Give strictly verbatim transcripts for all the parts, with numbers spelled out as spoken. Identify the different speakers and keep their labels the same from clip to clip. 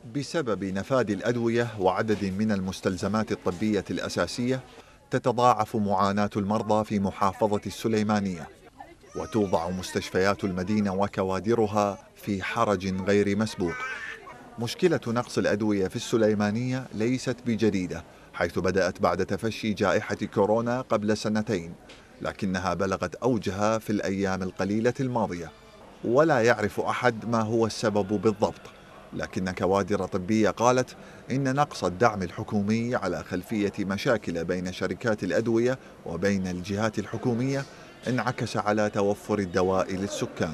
Speaker 1: بسبب نفاذ الأدوية وعدد من المستلزمات الطبية الأساسية، تتضاعف معاناة المرضى في محافظة السليمانية، وتوضع مستشفيات المدينة وكوادرها في حرج غير مسبوق. مشكلة نقص الأدوية في السليمانية ليست بجديدة، حيث بدأت بعد تفشي جائحة كورونا قبل سنتين، لكنها بلغت أوجها في الأيام القليلة الماضية، ولا يعرف أحد ما هو السبب بالضبط. لكن كوادر طبية قالت إن نقص الدعم الحكومي على خلفية مشاكل بين شركات الأدوية وبين الجهات الحكومية انعكس على توفر الدواء للسكان.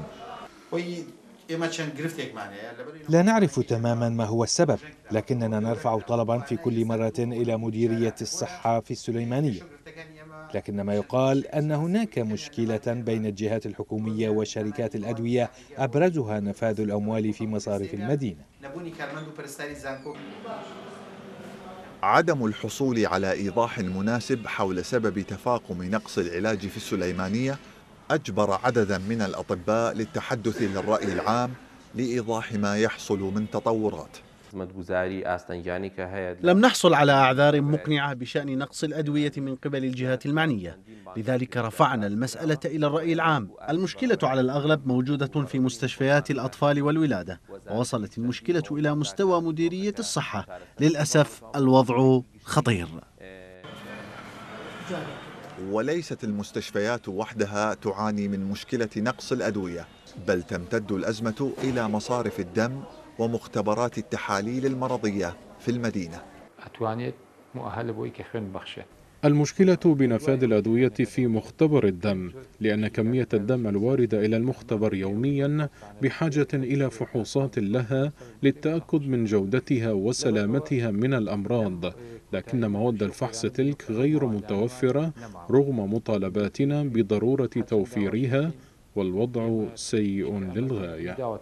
Speaker 2: لا نعرف تماما ما هو السبب، لكننا نرفع طلبا في كل مرة إلى مديرية الصحة في السليمانية، لكن ما يقال أن هناك مشكلة بين الجهات الحكومية وشركات الأدوية، أبرزها نفاذ الأموال في مصارف المدينة.
Speaker 1: عدم الحصول على إيضاح مناسب حول سبب تفاقم نقص العلاج في السليمانية أجبر عددا من الأطباء للتحدث للرأي العام لإيضاح ما يحصل من تطورات.
Speaker 3: لم نحصل على أعذار مقنعة بشأن نقص الأدوية من قبل الجهات المعنية، لذلك رفعنا المسألة إلى الرأي العام. المشكلة على الأغلب موجودة في مستشفيات الأطفال والولادة، ووصلت المشكلة إلى مستوى مديرية الصحة. للأسف الوضع خطير.
Speaker 1: وليست المستشفيات وحدها تعاني من مشكلة نقص الأدوية، بل تمتد الأزمة إلى مصارف الدم ومختبرات التحاليل المرضية في المدينة.
Speaker 4: المشكلة بنفاذ الأدوية في مختبر الدم، لأن كمية الدم الواردة إلى المختبر يوميا بحاجة إلى فحوصات لها للتأكد من جودتها وسلامتها من الأمراض، لكن مواد الفحص تلك غير متوفرة رغم مطالباتنا بضرورة توفيرها، والوضع سيء للغاية.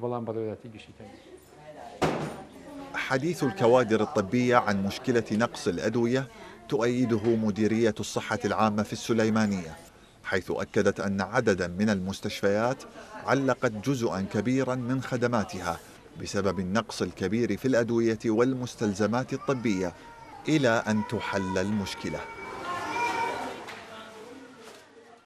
Speaker 1: حديث الكوادر الطبية عن مشكلة نقص الأدوية تؤيده مديرية الصحة العامة في السليمانية، حيث أكدت أن عددا من المستشفيات علقت جزءا كبيرا من خدماتها بسبب النقص الكبير في الأدوية والمستلزمات الطبية إلى أن تحل المشكلة.